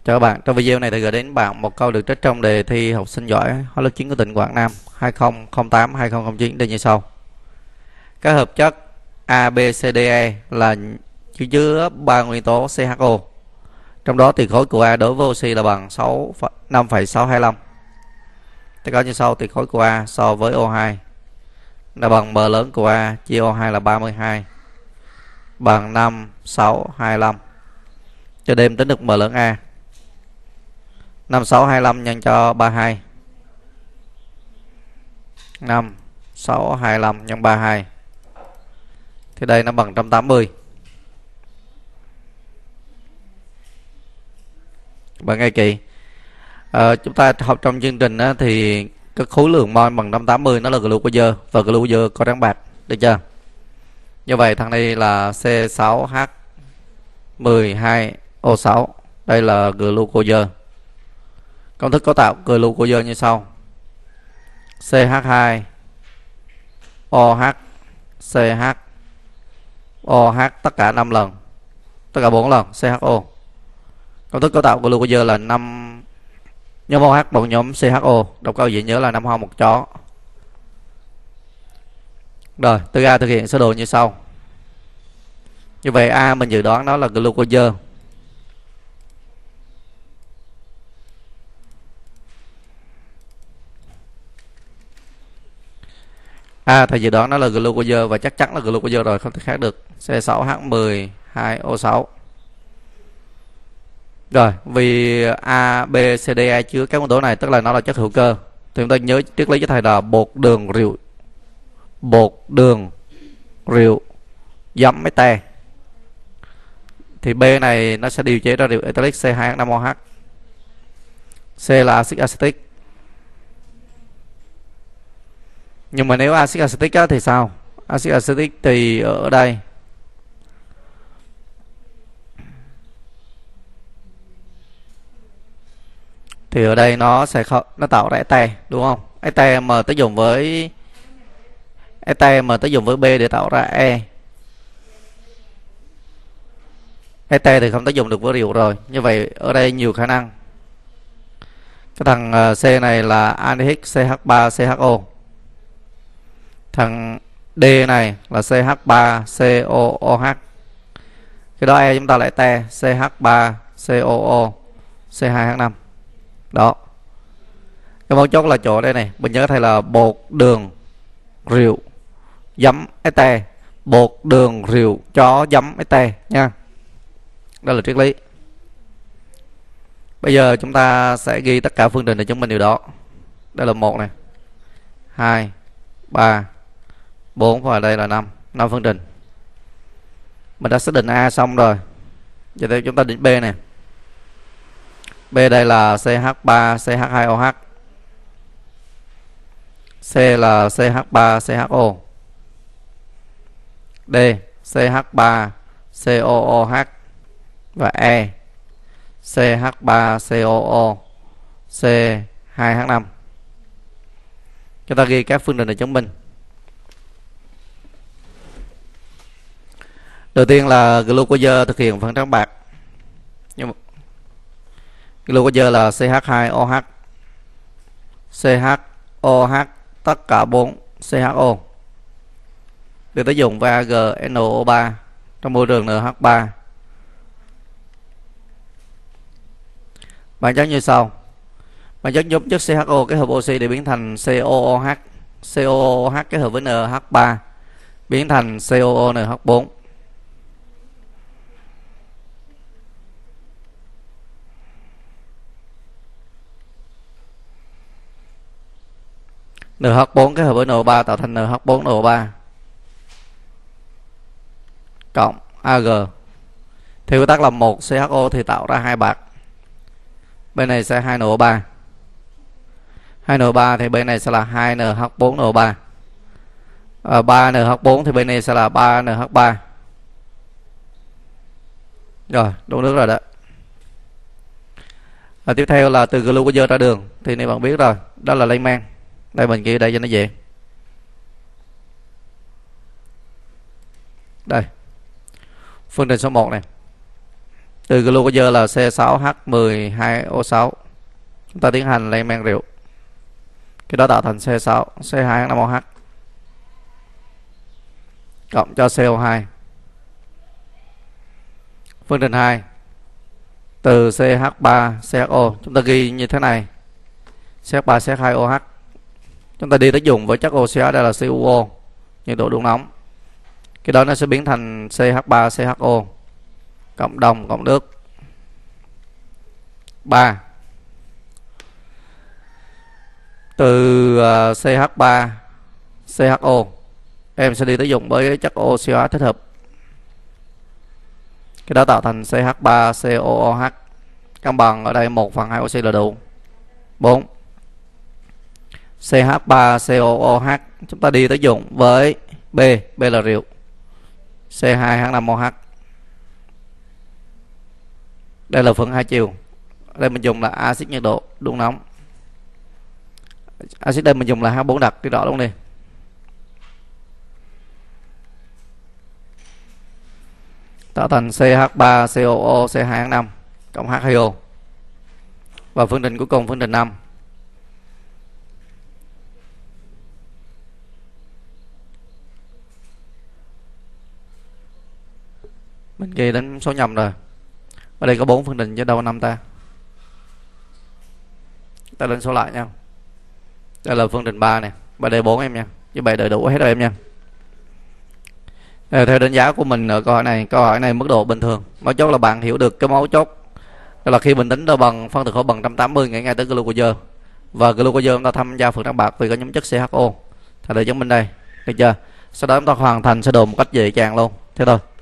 Chào các bạn, trong video này thì gửi đến bạn một câu được trích trong đề thi học sinh giỏi hóa lớp 9 của tỉnh Quảng Nam 2008-2009 đây như sau. Các hợp chất A, B, C, D, E là chứa 3 nguyên tố CHO. Trong đó thì khối của A đối với oxy là bằng 5,625. Tất cả như sau, thì khối của A so với O2 là bằng M lớn của A chia O2 là 32 bằng 5625. Cho đêm tính được M lớn A. 5625 nhân cho 32. 5625 nhân 32. Thì đây nó bằng 180. Bạn nghe kỹ. Chúng ta học trong chương trình á, thì cái khối lượng mol bằng 180 nó là glucose và glucose có trắng bạc, được chưa? Như vậy thằng này là C6H12O6. Đây là glucose. Công thức cấu tạo glucose như sau: CH2 OH CH OH tất cả 5 lần, tất cả 4 lần CHO. Công thức cấu tạo glucose là 5 nhóm OH bằng nhóm CHO. Đọc câu dễ nhớ là 5 hoa 1 chó. Rồi, từ A thực hiện sơ đồ như sau. Như vậy A mình dự đoán đó là glucose. Thầy dự đoán nó là glucose và chắc chắn là glucose rồi, không thể khác được. C6H12O6. Rồi, vì A, B, C, D, E chứa các nguyên tố này, tức là nó là chất hữu cơ. Thì chúng ta nhớ triết lý cho thầy là bột đường rượu. Bột đường rượu giấm mete. Thì B này nó sẽ điều chế ra rượu ethylic C2H5OH. C là axit acetic. Nhưng mà nếu axit acetic á, thì sao? Axit acetic thì ở đây thì ở đây nó sẽ nó tạo ra ete, đúng không? Ete mà tới dùng với B để tạo ra E. Ete thì không tới dùng được với rượu rồi. Như vậy ở đây nhiều khả năng cái thằng C này là aldehyde CH3CHO. Thằng D này là CH3COOH. Cái đó E chúng ta lại te CH3COO C2H5. Đó. Cái mấu chốt là chỗ đây này. Mình nhớ thầy là bột đường rượu giấm ete. Bột đường rượu chó giấm ete nha. Đó là triết lý. Bây giờ chúng ta sẽ ghi tất cả phương trình để chứng minh điều đó. Đây là 1 này, 2, 3, 4 và đây là 5. 5 phương trình. Mình đã xác định A xong rồi. Giờ tới chúng ta định B này. B đây là CH3CH2OH. C là CH3CHO. D CH3COOH. Và E CH3COO C2H5. Chúng ta ghi các phương trình để chứng minh. Đầu tiên là glucose thực hiện phần trắng bạc. Nhưng glucose là CH2OH CHOH tất cả 4 CHO. Được tới dùng VAgNO3 trong môi trường NH3. Bản chất như sau. Bản chất nhóm chất CHO kết hợp oxy để biến thành COOH. COOH kết hợp với NH3 biến thành COONH4. NH4 kết hợp với NO3 tạo thành NH4NO3 cộng Ag. Thì quy tắc là 1 CHO thì tạo ra 2 bạc. Bên này sẽ 2NO3. 2NO3 thì bên này sẽ là 2NH4NO3. 3NH4 thì bên này sẽ là 3NH3. Rồi, đủ nước rồi đó. Tiếp theo là từ glucose ra đường. Thì này bạn biết rồi, đó là lây men. Đây mình ghi đây cho nó dễ. Đây. Phương trình số 1 này. Từ glucose là C6H12O6. Chúng ta tiến hành lên men rượu. Cái đó tạo thành C6 C2H5OH cộng cho CO2. Phương trình 2. Từ CH3CHO chúng ta ghi như thế này. CH3CH2OH. Chúng ta đi tới dùng với chất oxy hóa, đây là CuO, nhiệt độ đun nóng. Cái đó nó sẽ biến thành CH3CHO cộng đồng cộng nước. 3. Từ CH3CHO em sẽ đi tới dùng với chất oxy hóa thích hợp. Cái đó tạo thành CH3COOH. Cân bằng ở đây 1/2 oxy là đủ. 4. CH3COOH chúng ta đi tới dùng với B là rượu, C2H5OH. Đây là phần hai chiều. Đây mình dùng là axit nhiệt độ đun nóng. Axit đây mình dùng là H4 đặc, đi rõ luôn đi. Tạo thành CH3COO C2H5 cộng H2O. Và phương trình cuối cùng, phương trình 5. Mình ghi đến số nhầm rồi. Ở đây có 4 phương trình chứ đâu có 5 ta. Ta lên số lại nha. Đây là phương trình 3 nè, 3D4 em nha. Như vậy đầy đủ hết rồi em nha. Theo đánh giá của mình ở câu hỏi này mức độ bình thường. Mấu chốt là bạn hiểu được cái mấu chốt. Đó là khi mình tính ra bằng phân tử khối bằng 180 ngay tới glucose. Và glucose chúng ta tham gia phần trắng bạc vì có nhóm chất CHO. Thầy để chứng minh đây. Được chưa? Sau đó chúng ta hoàn thành sơ đồ một cách dễ dàng luôn. Thế thôi.